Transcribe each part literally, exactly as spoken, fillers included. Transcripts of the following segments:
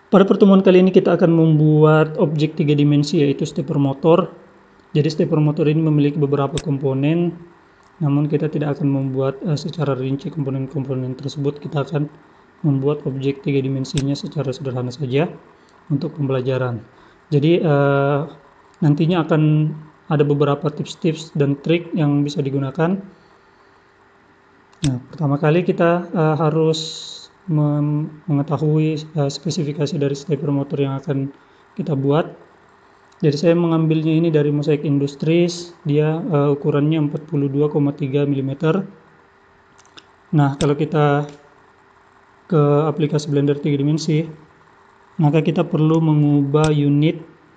Pada pertemuan kali ini kita akan membuat objek tiga dimensi, yaitu stepper motor. Jadi stepper motor ini memiliki beberapa komponen, namun kita tidak akan membuat uh, secara rinci komponen-komponen tersebut. Kita akan membuat objek tiga dimensinya secara sederhana saja untuk pembelajaran. Jadi uh, nantinya akan ada beberapa tips-tips dan trik yang bisa digunakan. Nah, pertama kali kita uh, harus mengetahui uh, spesifikasi dari stepper motor yang akan kita buat. Jadi saya mengambilnya ini dari Mosaic Industries, dia uh, ukurannya empat puluh dua koma tiga milimeter. Nah, kalau kita ke aplikasi Blender tiga dimensi, maka kita perlu mengubah unit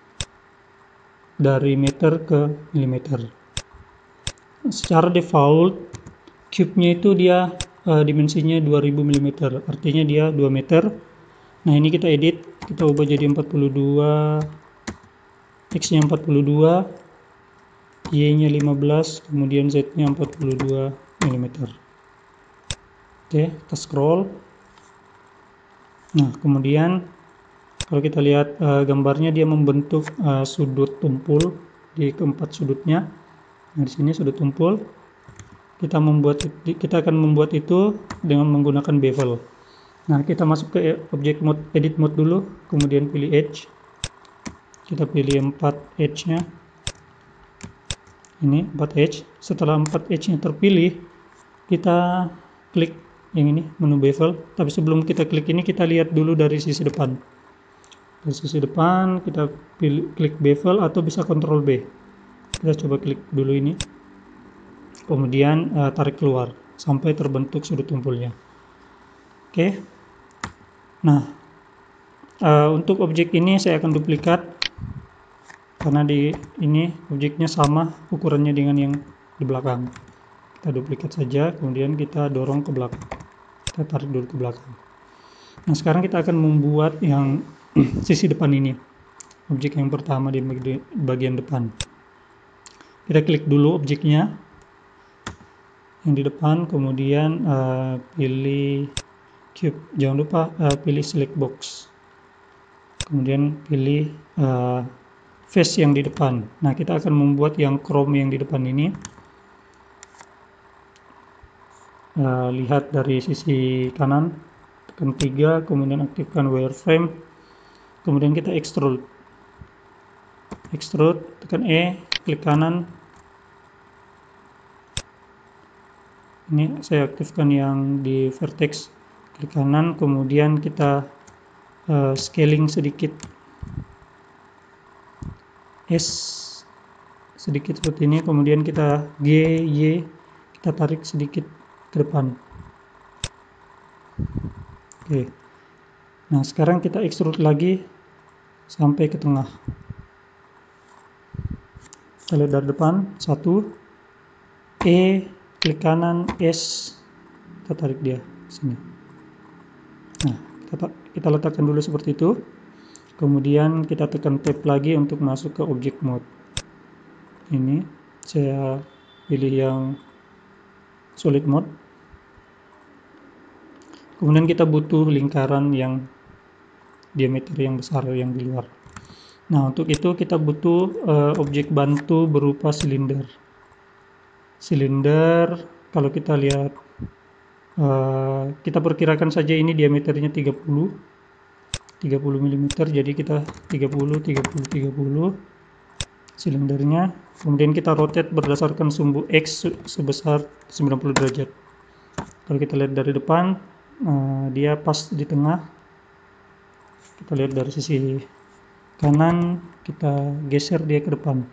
dari meter ke milimeter. Secara default, cube-nya itu dia uh, dimensinya dua ribu milimeter, artinya dia dua meter. Nah, ini kita edit, kita ubah jadi empat puluh dua, X-nya empat puluh dua, Y-nya lima belas, kemudian Z-nya empat puluh dua milimeter. Oke, kita scroll. Nah, kemudian kalau kita lihat uh, gambarnya, dia membentuk uh, sudut tumpul di keempat sudutnya. Nah, di sini sudut tumpul. Kita membuat kita akan membuat itu dengan menggunakan bevel. Nah, kita masuk ke object mode, edit mode dulu, kemudian pilih edge. Kita pilih empat edge-nya. Ini empat edge. Setelah empat edge-nya terpilih, kita klik yang ini, menu bevel. Tapi sebelum kita klik ini, kita lihat dulu dari sisi depan. Dari sisi depan, kita pilih klik bevel atau bisa Ctrl B. Kita coba klik dulu ini. Kemudian uh, tarik keluar sampai terbentuk sudut tumpulnya. Oke. Nah, uh, untuk objek ini saya akan duplikat karena di ini objeknya sama ukurannya dengan yang di belakang. Kita duplikat saja, kemudian kita dorong ke belakang. Kita tarik dulu ke belakang. Nah, sekarang kita akan membuat yang sisi depan ini. Objek yang pertama di bagian depan. Kita klik dulu objeknya yang di depan, kemudian uh, pilih cube. Jangan lupa uh, pilih select box. Kemudian pilih uh, face yang di depan. Nah, kita akan membuat yang chrome yang di depan ini. Uh, lihat dari sisi kanan, tekan tiga, kemudian aktifkan wireframe. Kemudian kita extrude. Extrude, tekan E, klik kanan. Ini saya aktifkan yang di vertex, klik kanan, kemudian kita uh, scaling sedikit, S sedikit seperti ini, kemudian kita G, Y, kita tarik sedikit ke depan. Oke. Nah, sekarang kita extrude lagi sampai ke tengah. Kita lihat dari depan, satu, E, klik kanan, S, kita tarik dia sini. Nah, kita, kita letakkan dulu seperti itu. Kemudian kita tekan tab lagi untuk masuk ke object mode. Ini saya pilih yang solid mode. Kemudian kita butuh lingkaran yang diameter yang besar yang di luar. Nah, untuk itu kita butuh uh, objek bantu berupa silinder. Silinder, kalau kita lihat, uh, kita perkirakan saja ini diameternya tiga puluh milimeter, jadi kita tiga puluh, tiga puluh, tiga puluh silindernya. Kemudian kita rotate berdasarkan sumbu X sebesar sembilan puluh derajat. Kalau kita lihat dari depan, uh, dia pas di tengah. Kita lihat dari sisi kanan, kita geser dia ke depan.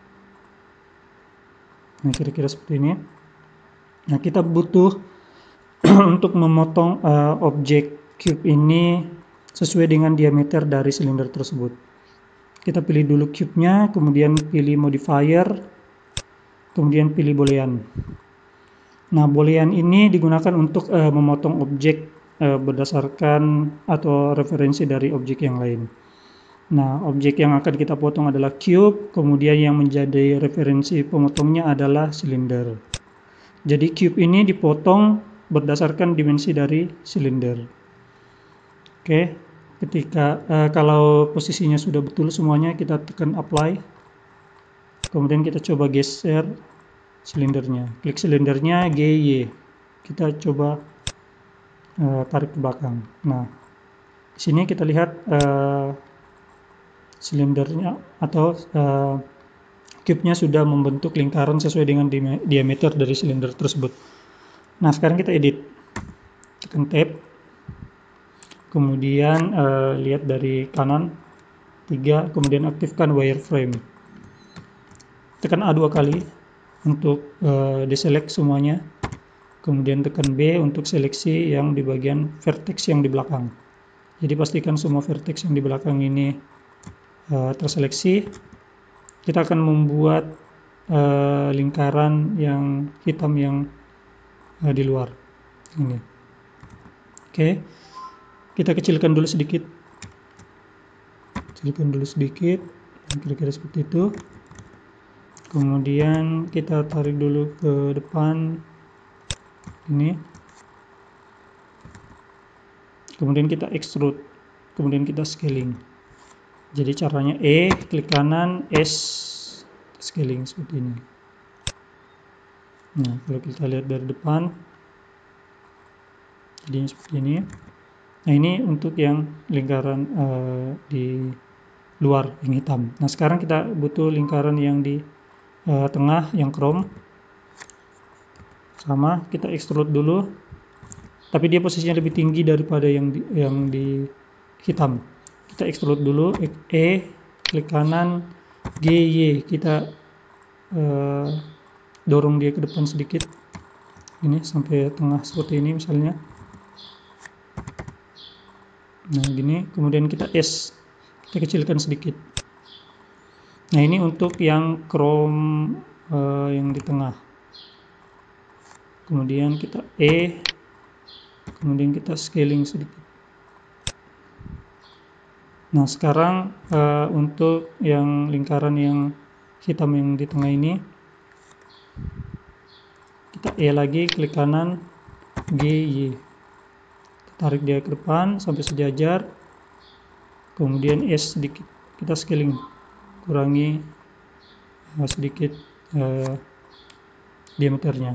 Nah, kira-kira seperti ini. Nah, kita butuh untuk memotong uh, objek cube ini sesuai dengan diameter dari silinder tersebut. Kita pilih dulu cube-nya, kemudian pilih modifier, kemudian pilih boolean. Nah, boolean ini digunakan untuk uh, memotong objek uh, berdasarkan atau referensi dari objek yang lain. Nah, objek yang akan kita potong adalah cube, kemudian yang menjadi referensi pemotongnya adalah silinder. Jadi cube ini dipotong berdasarkan dimensi dari silinder. Oke, ketika uh, kalau posisinya sudah betul semuanya, kita tekan apply, kemudian kita coba geser silindernya, klik silindernya G Y, kita coba uh, tarik ke belakang. Nah, di sini kita lihat uh, silindernya atau uh, cube-nya sudah membentuk lingkaran sesuai dengan diameter dari silinder tersebut. Nah, sekarang kita edit, tekan tab, kemudian uh, lihat dari kanan tiga, kemudian aktifkan wireframe, tekan A dua kali untuk uh, deselect semuanya, kemudian tekan B untuk seleksi yang di bagian vertex yang di belakang. Jadi pastikan semua vertex yang di belakang ini uh, terseleksi. Kita akan membuat uh, lingkaran yang hitam yang uh, di luar ini. Oke, kita kecilkan dulu sedikit, kecilkan dulu sedikit, kira-kira seperti itu. Kemudian kita tarik dulu ke depan ini, kemudian kita extrude, kemudian kita scaling. Jadi caranya E, klik kanan, S, scaling seperti ini. Nah, kalau kita lihat dari depan, jadi seperti ini. Nah, ini untuk yang lingkaran uh, di luar yang hitam. Nah, sekarang kita butuh lingkaran yang di uh, tengah yang chrome. Sama, kita extrude dulu, tapi dia posisinya lebih tinggi daripada yang di, yang di hitam. Kita extrude dulu, E, klik kanan, G Y, kita uh, dorong dia ke depan sedikit, ini sampai tengah seperti ini misalnya. Nah, gini, kemudian kita S, kita kecilkan sedikit. Nah, ini untuk yang chrome uh, yang di tengah. Kemudian kita E, kemudian kita scaling sedikit. Nah, sekarang uh, untuk yang lingkaran yang hitam yang di tengah ini, kita E lagi, klik kanan, G Y, tarik dia ke depan sampai sejajar, kemudian S sedikit, kita scaling, kurangi uh, sedikit uh, diameternya.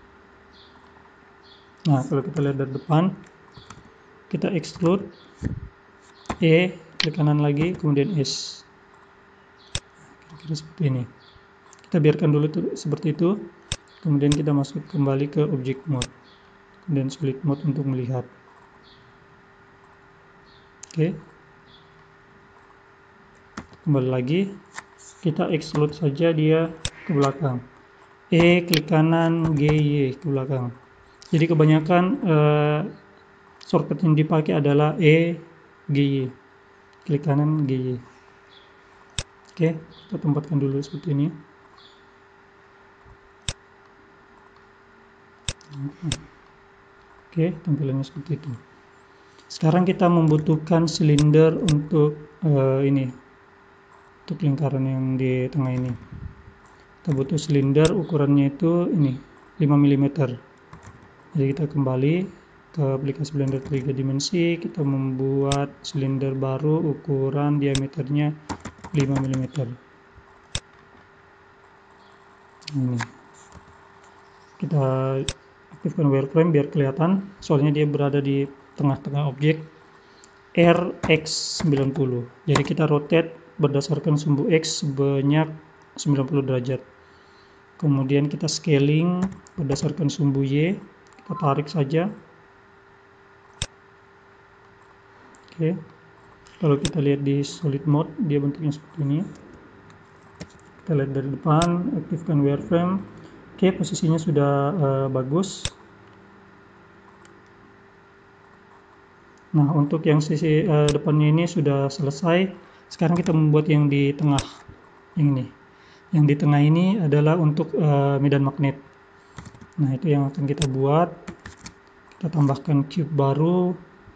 Nah, kalau kita lihat dari depan, kita extrude, E, klik kanan lagi, kemudian S, kira-kira seperti ini. Kita biarkan dulu tuh, seperti itu, kemudian kita masuk kembali ke object mode, kemudian solid mode untuk melihat. Oke, kembali lagi, kita extrude saja dia ke belakang, E, klik kanan, G Y, ke belakang. Jadi kebanyakan eh, shortcut yang dipakai adalah E, G Y, klik kanan, G Y. Oke, kita tempatkan dulu seperti ini. Oke, tampilannya seperti itu. Sekarang kita membutuhkan silinder untuk uh, ini, untuk lingkaran yang di tengah ini. Kita butuh silinder, ukurannya itu ini lima milimeter. Jadi kita kembali ke aplikasi Blender tiga dimensi, kita membuat silinder baru, ukuran diameternya lima milimeter. Ini kita aktifkan wireframe biar kelihatan, soalnya dia berada di tengah-tengah objek. R X sembilan puluh, jadi kita rotate berdasarkan sumbu X sebanyak sembilan puluh derajat. Kemudian kita scaling berdasarkan sumbu Y, kita tarik saja. Oke, kalau kita lihat di solid mode, dia bentuknya seperti ini. Kita lihat dari depan, aktifkan wireframe. Oke, posisinya sudah uh, bagus. Nah, untuk yang sisi uh, depannya ini sudah selesai. Sekarang kita membuat yang di tengah, yang ini. Yang di tengah ini adalah untuk uh, medan magnet. Nah, itu yang akan kita buat. Kita tambahkan cube baru.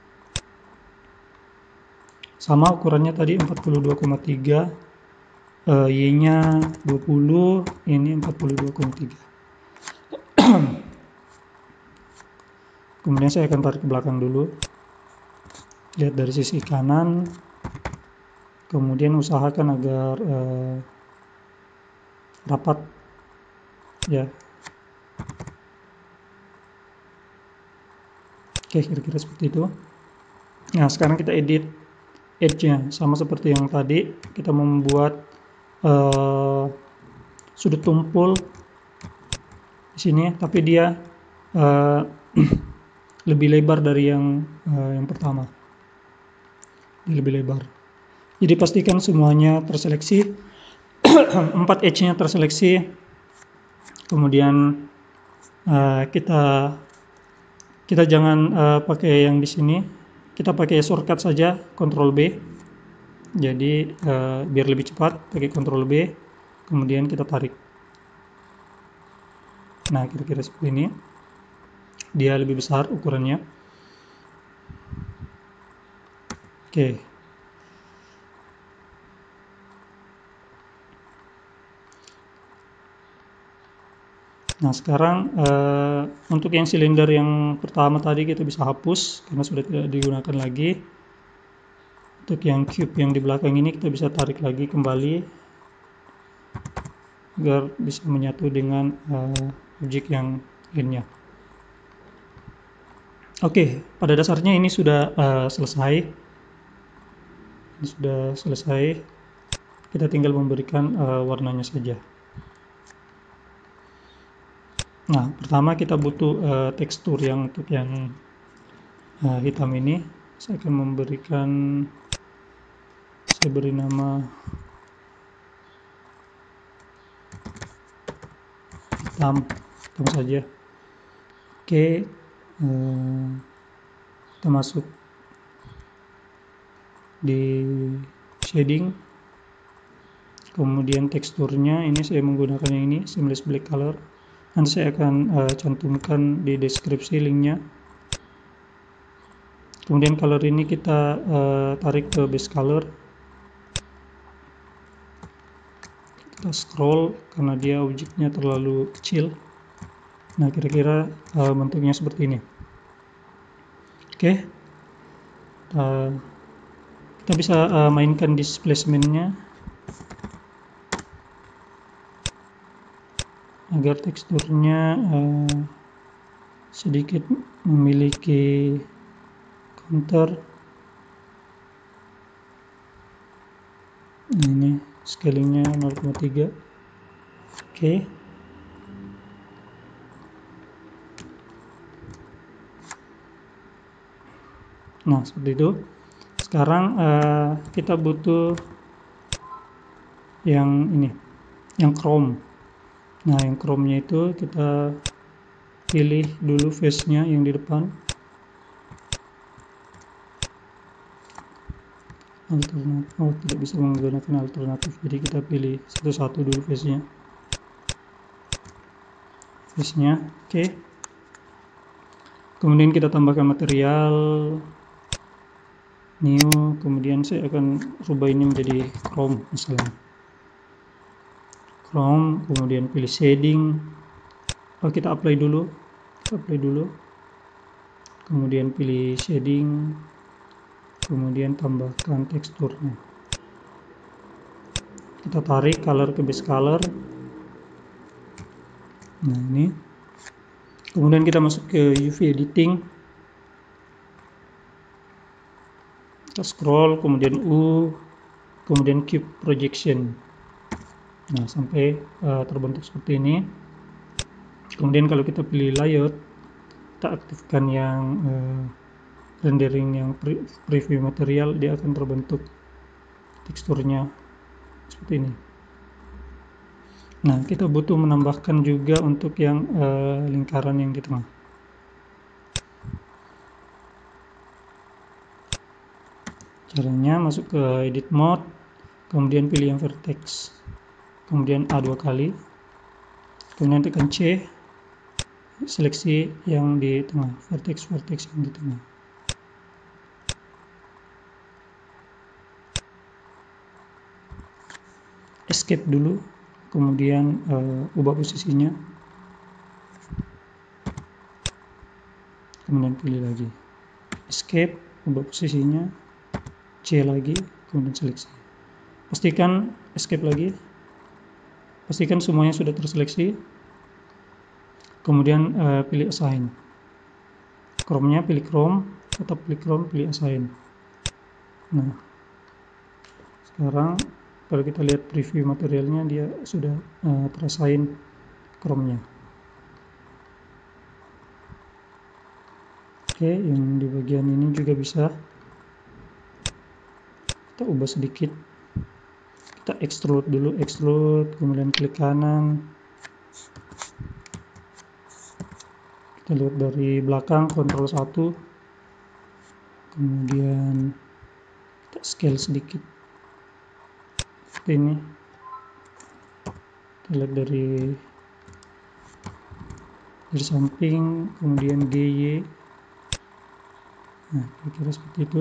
Sama ukurannya tadi empat puluh dua koma tiga. Uh, Y-nya dua puluh, ini empat puluh dua koma tiga. Kemudian saya akan tarik ke belakang dulu. lihat dari sisi kanan, kemudian usahakan agar uh, rapat ya. Oke, kira-kira seperti itu. Nah, sekarang kita edit edge-nya, sama seperti yang tadi kita membuat uh, sudut tumpul di sini, tapi dia uh, lebih lebar dari yang uh, yang pertama. Dia lebih lebar. Jadi pastikan semuanya terseleksi, empat edge-nya terseleksi. Kemudian uh, kita kita jangan uh, pakai yang di sini. Kita pakai shortcut saja, Ctrl B. Jadi uh, biar lebih cepat, pakai Ctrl B, kemudian kita tarik. Nah, kira-kira seperti ini. Dia lebih besar ukurannya. Oke. Nah, sekarang uh, untuk yang silinder yang pertama tadi kita bisa hapus karena sudah tidak digunakan lagi. Untuk yang cube yang di belakang ini kita bisa tarik lagi kembali agar bisa menyatu dengan uh, objek yang lainnya. Oke, pada dasarnya ini sudah uh, selesai. Ini sudah selesai. Kita tinggal memberikan uh, warnanya saja. Nah, pertama kita butuh uh, tekstur yang untuk yang uh, hitam ini. Saya akan memberikan, saya beri nama hitam, hitam saja. Oke, uh, kita masuk di shading, kemudian teksturnya ini saya menggunakan yang ini, seamless black color. Nanti saya akan uh, cantumkan di deskripsi linknya. Kemudian color ini kita uh, tarik ke base color. Kita scroll karena dia objeknya terlalu kecil. Nah, kira-kira uh, bentuknya seperti ini. Oke, okay. uh, kita bisa uh, mainkan displacement-nya agar teksturnya uh, sedikit memiliki counter. Ini scalingnya nol koma tiga. Oke, okay. Nah seperti itu. Sekarang uh, kita butuh yang ini, yang chrome. Nah, yang chrome-nya itu kita pilih dulu face-nya yang di depan. Alternatif, oh tidak bisa menggunakan alternatif, jadi kita pilih satu-satu dulu face-nya. Face-nya, oke. Okay. Kemudian kita tambahkan material new, kemudian saya akan rubah ini menjadi chrome misalnya. Chrome, kemudian pilih shading. Oh, kita apply dulu, kita apply dulu. Kemudian pilih shading. Kemudian tambahkan teksturnya. Kita tarik color ke base color. Nah, ini. Kemudian kita masuk ke U V editing. Kita scroll, kemudian U, kemudian cube projection. Nah, sampai uh, terbentuk seperti ini. Kemudian kalau kita pilih layout, kita aktifkan yang uh, rendering yang pre preview material, dia akan terbentuk teksturnya seperti ini. Nah, kita butuh menambahkan juga untuk yang uh, lingkaran yang di tengah. Caranya masuk ke edit mode, kemudian pilih yang vertex, kemudian A dua kali, kemudian tekan C, seleksi yang di tengah, vertex vertex yang di tengah. Escape dulu, kemudian uh, ubah posisinya, kemudian pilih lagi escape, ubah posisinya, C lagi, kemudian seleksi. Pastikan escape lagi, pastikan semuanya sudah terseleksi, kemudian uh, pilih assign. Chrome-nya pilih Chrome, tetap pilih Chrome, pilih assign. Nah, sekarang kalau kita lihat preview materialnya, dia sudah uh, terassign Chrome-nya. Oke, yang di bagian ini juga bisa kita ubah sedikit. Kita extrude dulu, extrude, kemudian klik kanan. Kita lihat dari belakang, kontrol satu, kemudian kita scale sedikit seperti ini. Kita lihat dari dari samping, kemudian G Y. Nah, kira-kira seperti itu.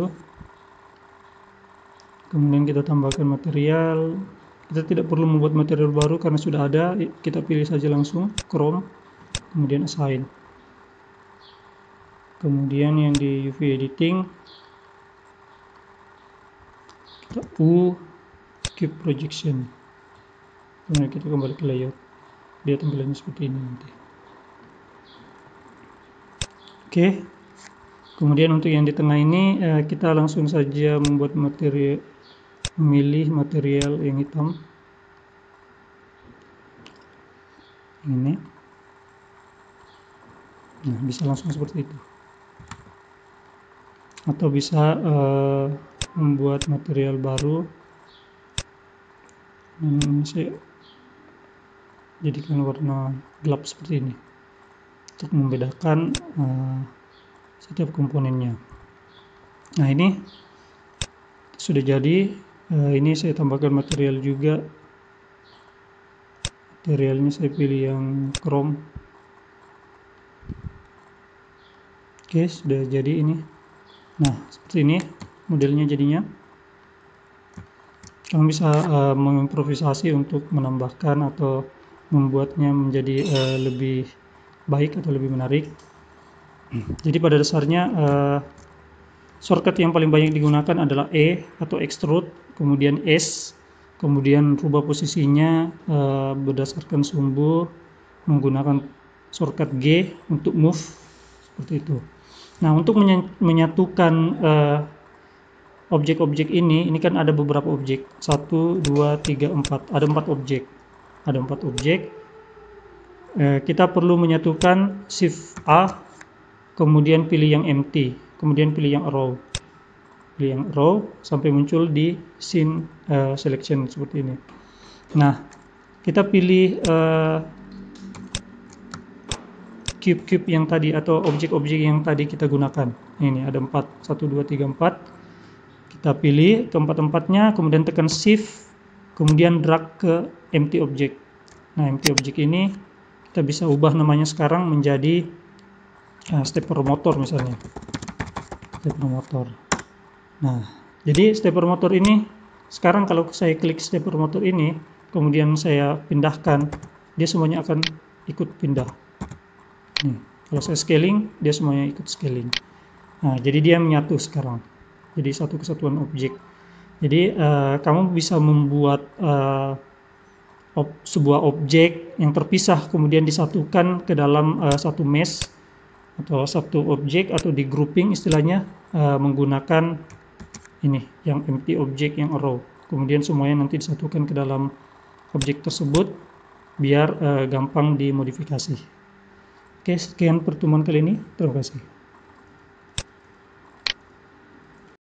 Kemudian kita tambahkan material. Kita tidak perlu membuat material baru karena sudah ada. Kita pilih saja langsung Chrome, kemudian assign. Kemudian yang di U V editing, kita U cube projection. Kemudian kita kembali ke layout. Dia tampilannya seperti ini nanti. Oke. Kemudian untuk yang di tengah ini kita langsung saja membuat material, memilih material yang hitam ini. Nah, bisa langsung seperti itu, atau bisa uh, membuat material baru. Ini saya jadikan warna gelap seperti ini untuk membedakan uh, setiap komponennya. Nah, ini sudah jadi. Uh, ini saya tambahkan material juga. Materialnya saya pilih yang chrome. Oke, sudah jadi ini. Nah, seperti ini modelnya jadinya. Kamu bisa uh, mengimprovisasi untuk menambahkan atau membuatnya menjadi uh, lebih baik atau lebih menarik. Jadi pada dasarnya uh, shortcut yang paling banyak digunakan adalah E atau extrude, kemudian S, kemudian rubah posisinya uh, berdasarkan sumbu menggunakan shortcut G untuk move, seperti itu. Nah, untuk menyatukan uh, objek-objek ini, ini kan ada beberapa objek, satu, dua, tiga, empat, ada empat objek, ada empat objek. Uh, kita perlu menyatukan shift A, kemudian pilih yang empty, kemudian pilih yang row. Pilih yang row sampai muncul di scene uh, selection seperti ini. Nah, kita pilih uh, cube-cube yang tadi atau objek-objek yang tadi kita gunakan. Ini ada empat, satu, dua, tiga, empat. Kita pilih keempat-empatnya, kemudian tekan shift, kemudian drag ke empty object. Nah, empty object ini kita bisa ubah namanya sekarang menjadi uh, stepper motor misalnya. Stepper motor. Nah, jadi stepper motor ini sekarang kalau saya klik stepper motor ini, kemudian saya pindahkan, dia semuanya akan ikut pindah. Nih, kalau saya scaling, dia semuanya ikut scaling. Nah, jadi dia menyatu sekarang. Jadi satu kesatuan objek. Jadi uh, kamu bisa membuat uh, ob, sebuah objek yang terpisah kemudian disatukan ke dalam uh, satu mesh atau satu objek atau di grouping istilahnya uh, menggunakan ini yang empty object yang row, kemudian semuanya nanti disatukan ke dalam objek tersebut biar uh, gampang dimodifikasi. Oke, sekian pertemuan kali ini, terima kasih.